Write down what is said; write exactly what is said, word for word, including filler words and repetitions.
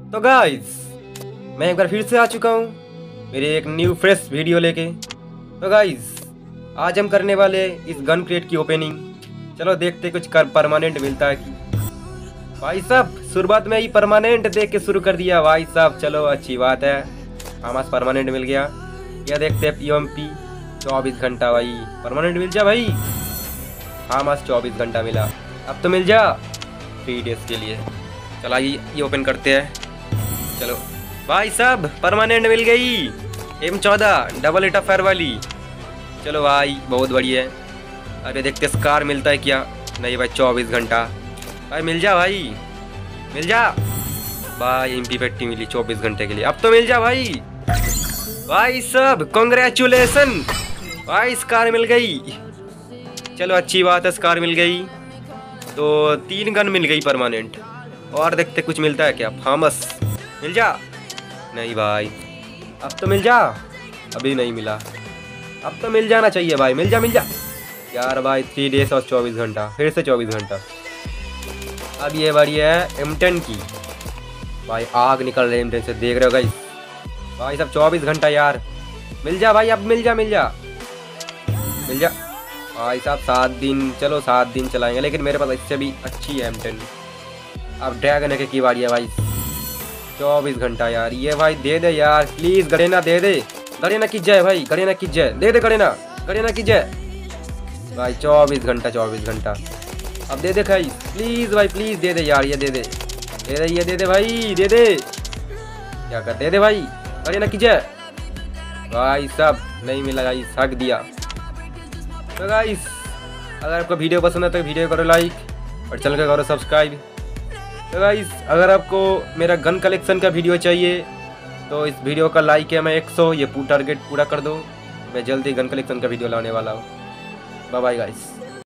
तो गाइस मैं एक बार फिर से आ चुका हूँ मेरे एक न्यू फ्रेश वीडियो लेके। तो गाइस आज हम करने वाले इस गन क्रेट की ओपनिंग। चलो देखते कुछ कर परमानेंट मिलता है कि भाई साहब शुरुआत में ही परमानेंट देख के शुरू कर दिया भाई साहब। चलो अच्छी बात है, हमारे परमानेंट मिल गया। यह देखते हैं पी एम पी चौबीस घंटा भाई परमानेंट मिल जा भाई। हाँ मस्त चौबीस घंटा मिला, अब तो मिल जा थ्री डेज के लिए। चलो आइए ये ओपन करते हैं। चलो भाई साहब परमानेंट मिल गई एम चौदह डबल एटा फायर वाली। चलो भाई बहुत बढ़िया है। अरे देखते स्कार मिलता है क्या? नहीं भाई चौबीस घंटा भाई मिल जा भाई मिल जा भाई। एम पी फिफ्टी मिली चौबीस घंटे के लिए, अब तो मिल जा भाई। भाई साहब कॉन्ग्रेचुलेसन भाई स्कार मिल गई। चलो अच्छी बात है स्कार मिल गई, तो तीन गन मिल गई परमानेंट। और देखते कुछ मिलता है क्या? फामस मिल जा। नहीं भाई अब तो मिल जा, अभी नहीं मिला, अब तो मिल जाना चाहिए भाई। मिल जा मिल जा यार भाई। थ्री डेज और चौबीस घंटा फिर से चौबीस घंटा। अब ये बारी है एम टेन की भाई। आग निकल रही है एम टेन से, देख रहे हो गाइस भाई सब चौबीस घंटा यार। मिल जा भाई, अब मिल जा मिल जा मिल जा भाई साहब। सात दिन चलो सात दिन चलाएंगे, लेकिन मेरे पास इससे भी अच्छी है एम टेन। अब ड्रैगन है की बारी है भाई। चौबीस घंटा यार, ये भाई दे दे यार प्लीज़। गड़ेना दे दे, गड़ेना की जय भाई, गड़ेना की जय दे दे, गड़ेना गड़ेना की जय भाई। चौबीस घंटा चौबीस घंटा अब दे दे भाई प्लीज़ भाई, प्लीज़ दे दे यार। ये दे दे दे दे ये दे दे भाई, दे दे क्या कर, दे दे भाई गड़ेना की जय भाई। सब नहीं मिला गाइस, हक दिया। तो गाइस अगर आपको वीडियो पसंद है तो वीडियो करो लाइक और चैनल को करो सब्सक्राइब। तो गाइस अगर आपको मेरा गन कलेक्शन का वीडियो चाहिए तो इस वीडियो का लाइक है मैं एक सौ, ये टारगेट पूरा कर दो। मैं जल्दी गन कलेक्शन का वीडियो लाने वाला हूँ। Bye bye guys.